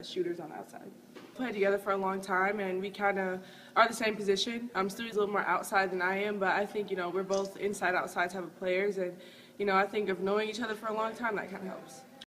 shooters on the outside. We played together for a long time, and we kind of are the same position. Stewie's a little more outside than I am, but I think, we're both inside-outside type of players, and, I think of knowing each other for a long time, that kind of helps.